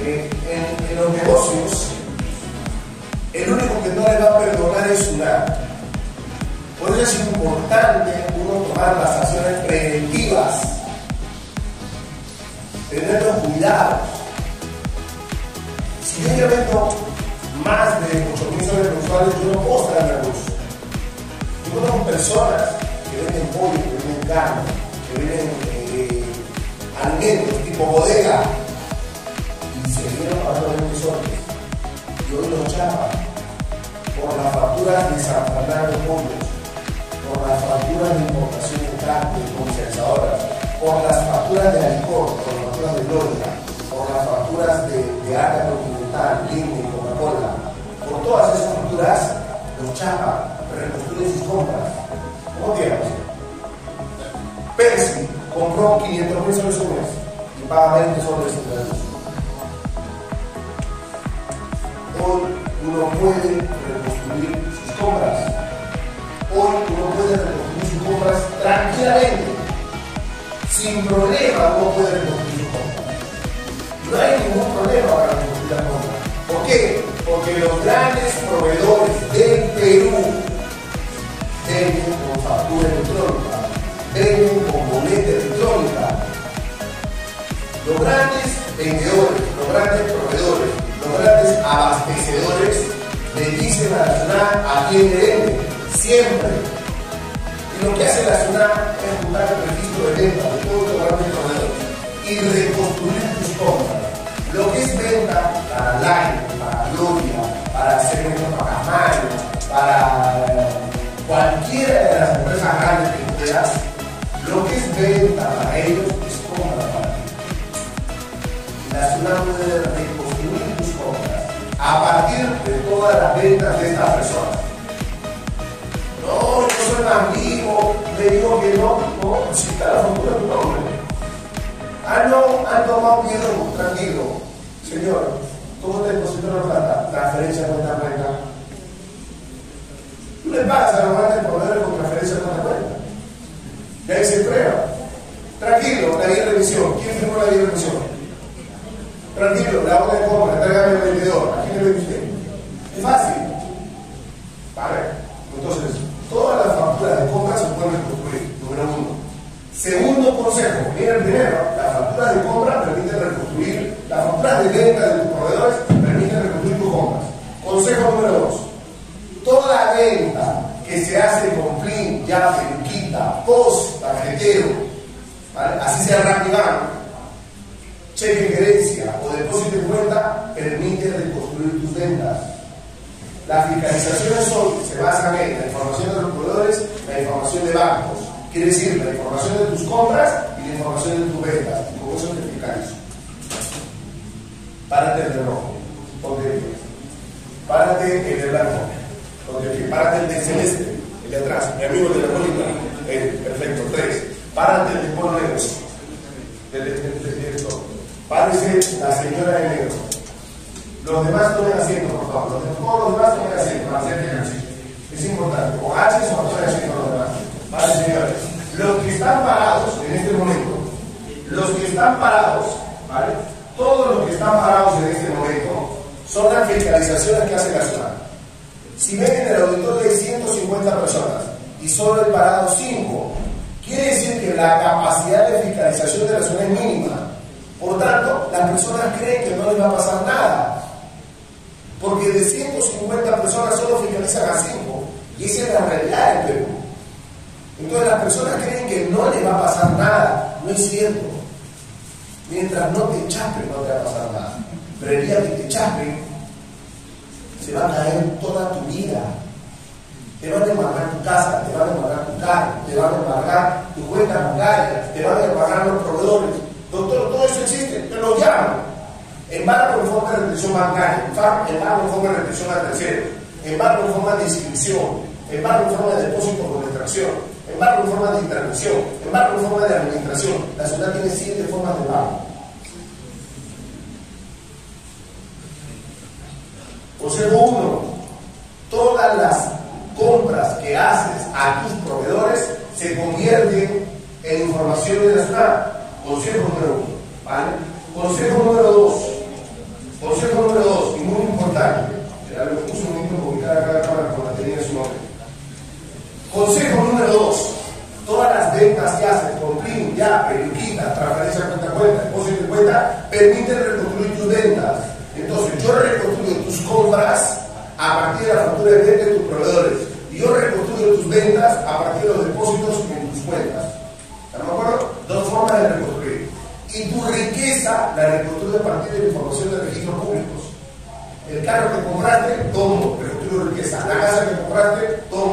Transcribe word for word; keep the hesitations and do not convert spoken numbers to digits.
que en, en los negocios el único que no le va a perdonar es SUNAT. Por eso es importante uno tomar las acciones preventivas, tener los cuidados. Si yo ya vendo más de ocho mil soles mensuales, yo no puedo estar en la luz. Yo conozco personas que venden pollo, que venden carne, que venden eh, alimentos tipo bodega y se vieron pagando veinte soles. Y hoy los chapan por las facturas de San Fernando de Pollos, por las facturas de importación de carne, de comercializadoras, por las facturas de alcohol, por las facturas de Lórica, por las facturas de, de Área Continental, Linde, Coca-Cola, por todas esas facturas, los chapan, reconstruyen sus compras. ¿Cómo digamos? Pepsi compró quinientos mil soles un mes y paga veinte soles en la luz. Hoy uno puede reconstruir sus compras. Hoy uno puede reconstruir sus compras tranquilamente. Sin problema uno puede reconstruir sus compras. No hay ningún problema para reconstruir las compras. ¿Por qué? Porque los grandes proveedores del Perú venden con factura electrónica, venden con boleta electrónica. Los grandes vendedores, los grandes proveedores, los grandes abastecedores le dicen a la SUNAT a quién le vende, siempre. Y lo que hace la SUNAT es juntar el registro de venta de todos los grandes proveedores y reconstruir tus compras. Lo que es venta para Line, para Gloria, para Cemento Pacamano, para cualquiera de las empresas grandes que tú veas, lo que es venta para ellos es compra para ti. La SUNAT puede reconstruir tus compras a partir de todas las ventas de estas personas. No, yo soy amigo, le digo que no, no, si está la factura de tu nombre. Ah, no, han tomado miedo, tranquilo. Señor, ¿cómo te deposito la plata? Transferencia cuenta a cuenta. Tú le pagas a los grandes proveedores con transferencia cuenta a cuenta. Y ahí se prueba. Tranquilo, la guía de revisión. ¿Quién firmó la guía de revisión? Tranquilo, la orden de compra, tráigame el vendedor. ¿A quién le vende usted? Es fácil. Vale. Entonces, todas las facturas de compra se pueden reconstruir. Número uno. Segundo consejo, mira el primero, las facturas de compra permiten reconstruir, las facturas de venta de tus proveedores permiten reconstruir tus compras. Consejo número dos, toda venta que se hace con PLIN, llave, quita, post, tarjetero, ¿vale? Así sea Rapidbank, cheque en gerencia o depósito en cuenta, permite reconstruir tus ventas. Las fiscalizaciones hoy se basan en la información de los proveedores, la información de bancos. Quiere decir, la información de tus compras y la información de tus ventas. Y con eso te fiscalizo. Párate en el rojo. Ponte de pie. Párate en el blanco. Ponte de pie. Párate en el celeste. El de atrás. Mi amigo de la bolita. Eh, perfecto. Tres. Párate en el polo negro. Del director. Párese la señora de negro. Los demás tomen asiento, por favor. Los demás, todos los demás tomen asiento. Para hacer ejercicio. Es importante. Con H o con asiento los demás. Vale, señores, los que están parados en este momento, los que están parados, ¿vale? Todos los que están parados en este momento son las fiscalizaciones que hace la SUNAT. Si ven en el auditorio hay ciento cincuenta personas y solo hay parados cinco, quiere decir que la capacidad de fiscalización de la SUNAT es mínima. Por tanto, las personas creen que no les va a pasar nada, porque de ciento cincuenta personas solo fiscalizan a cinco, y esa es la realidad del Perú. Entonces las personas creen que no les va a pasar nada. No es cierto. Mientras no te chapen no te va a pasar nada. Pero el día que te chapen se va a caer toda tu vida. Te van a embargar tu casa, te van a embargar tu carro, te van a embargar tu cuenta bancaria, te van a embargar los proveedores. Doctor, todo eso existe, te lo llaman. Embargo en forma de restricción bancaria, embargo en forma de restricción a terceros, embargo en forma de inscripción, embargo en forma de depósito con extracción, embargo en forma de intervención, embargo en forma de administración. La SUNAT tiene siete formas de embargo. Consejo uno, todas las compras que haces a tus proveedores se convierten en información de la SUNAT. Consejo número uno, ¿vale? Consejo número dos, importante. Lo puse un momento porque cada, cada cámara con la tenía su nombre. Consejo número dos. Todas las ventas que haces con PRIM, ya, peluquita, transferencia cuenta a cuenta, depósito de cuenta, permiten reconstruir tus ventas. Entonces, yo reconstruyo tus compras a partir de la factura de venta de tus proveedores. Y yo reconstruyo tus ventas a partir de los depósitos en tus cuentas. ¿Están de acuerdo? Dos formas de reconstruir. Y tu riqueza la reconstruyo a partir de la información de registros públicos. El carro que compraste, tomo, reconstruyo riqueza. La casa que compraste, tomo.